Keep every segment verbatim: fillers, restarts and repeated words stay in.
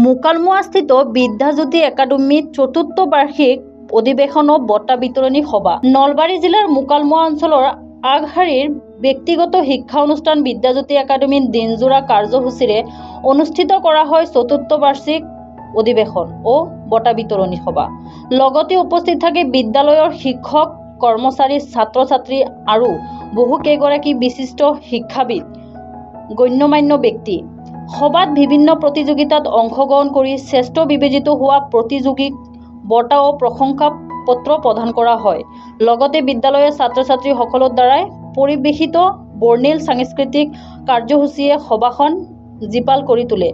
মুকালমুৱাস্থিত বিদ্যাজ্যোতি একাডেমীত চতুৰ্থ বাৰ্ষিক অধিৱেশন ও বঁটা বিতৰণী সভা। নলবাৰী জিলাৰ মুকালমুৱা অঞ্চলৰ আগশাৰীৰ ব্যক্তিগত শিক্ষা অনুষ্ঠান বিদ্যাজ্যোতি একাডেমীত দিনজোৰা কাৰ্যসূচীৰে অনুষ্ঠিত কৰা হয় চতুৰ্থ বাৰ্ষিক অধিৱেশন ও বঁটা বিতৰণী সভা। লগতে উপস্থিত থাকে বিদ্যালয়ৰ শিক্ষক, কৰ্মচাৰী, ছাত্ৰ ছাত্ৰী আৰু বহু কেইগৰাকী বিশিষ্ট শিক্ষাবিদ, গণ্যমান্য ব্যক্তি। সভাত বিভিন্ন প্ৰতিযোগিতাত অংশগ্ৰহণ কৰি শ্ৰেষ্ঠ বিবেচিত হোৱা প্ৰতিযোগীক বঁটা ও প্ৰশংসা পত্ৰ প্ৰদান কৰা হয়। লগতে বিদ্যালয়ৰ ছাত্ৰ ছাত্ৰীসকলৰ দ্বাৰাই পৰিৱেশিত বৰ্ণিল সাংস্কৃতিক কাৰ্যসূচীয়ে সভাখন জীপাল কৰি তোলে।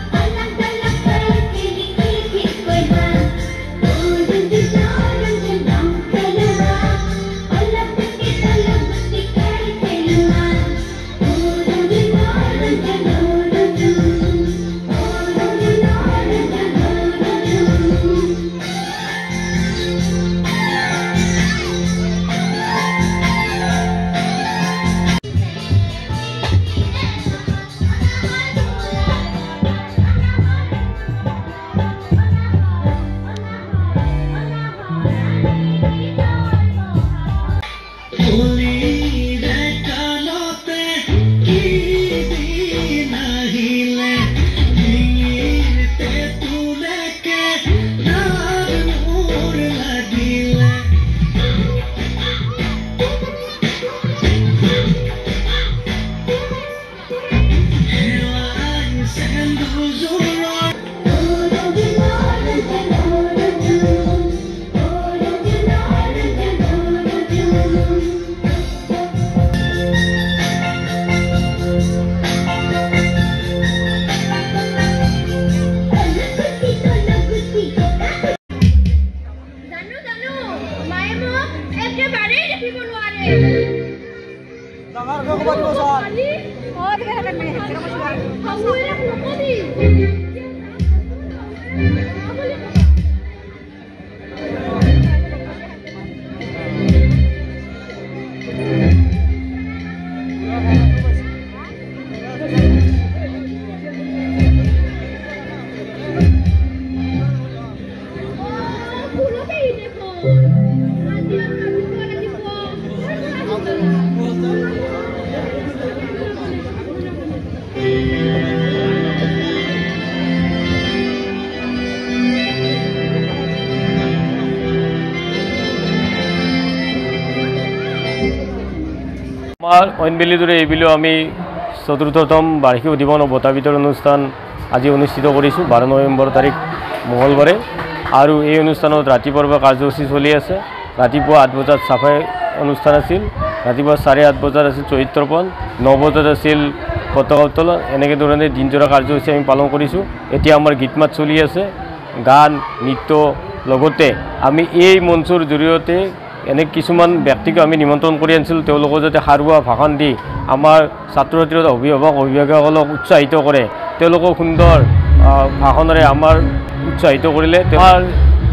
আমাৰ অইনবেলি দৰে এইবেলিও আমি চতুৰ্থতম বাৰ্ষিক অধিৱেশন বঁটা বিতৰণ অনুষ্ঠান আজি অনুষ্ঠিত কৰিছোঁ বাৰ নৱেম্বৰ তাৰিখ মঙলবাৰে। আৰু এই অনুষ্ঠানত ৰাতিপুৱাৰ পৰা কাৰ্যসূচী চলি আছে। ৰাতিপুৱা আঠ বজাত চাফাই অনুষ্ঠান আছিল, ৰাতিপুৱা চাৰে আঠ বজাত আছিল চৰিত্ৰপণ, ন বজাত আছিল পতাকা উত্তোলন। এনেকৈ ধৰণে দিনজোৰা কাৰ্যসূচী আমি পালন কৰিছোঁ। এতিয়া আমাৰ গীত মাত চলি আছে, গান নৃত্য, লগতে আমি এই মঞ্চৰ জৰিয়তে এনে কিছুমান ব্যক্তিক আমি নিমন্ত্ৰণ কৰি আনিছিলোঁ, তেওঁলোকক যাতে সাৰুৱা ভাষণ দি আমাৰ ছাত্ৰ ছাত্ৰীৰ অভিভাৱক অভিভাৱকসকলক উৎসাহিত কৰে। তেওঁলোকক সুন্দৰ ভাষণেৰে আমাৰ উৎসাহিত কৰিলে। আমাৰ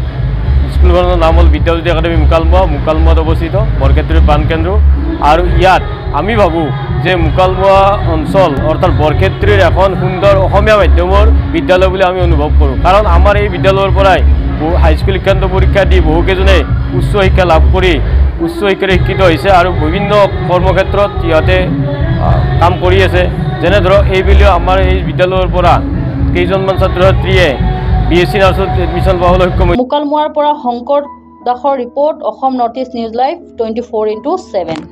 স্কুলখনৰ নাম হ'ল বিদ্যাজ্যোতি একাডেমী মুকালমুৱা। মুকালমুৱাত অৱস্থিত বৰক্ষেত্ৰীৰ প্ৰাণকেন্দ্ৰ। আৰু ইয়াত আমি ভাবোঁ যে মুকালমুৱা অঞ্চল অৰ্থাৎ বৰক্ষেত্ৰীৰ এখন সুন্দৰ অসমীয়া মাধ্যমৰ বিদ্যালয় বুলি আমি অনুভৱ কৰোঁ। কাৰণ আমাৰ এই বিদ্যালয়ৰ পৰাই বহু হাইস্কুল শিক্ষান্ত পৰীক্ষা দি বহুকেইজনে উচ্চ শিক্ষা লাভ কৰি উচ্চ শিক্ষাৰে শিক্ষিত হৈছে আৰু বিভিন্ন কৰ্মক্ষেত্ৰত সিহঁতে কাম কৰি আছে। যেনে ধৰক এইবুলিও আমাৰ এই বিদ্যালয়ৰ পৰা কেইজনমান ছাত্ৰ ছাত্ৰীয়ে বি এছ চি নাৰ্ছত এডমিশ্যন পাবলৈ সক্ষম হৈছে। মুকালমুৱাৰ পৰা শংকৰ দাসৰ report, Assam north east news live twenty four into seven.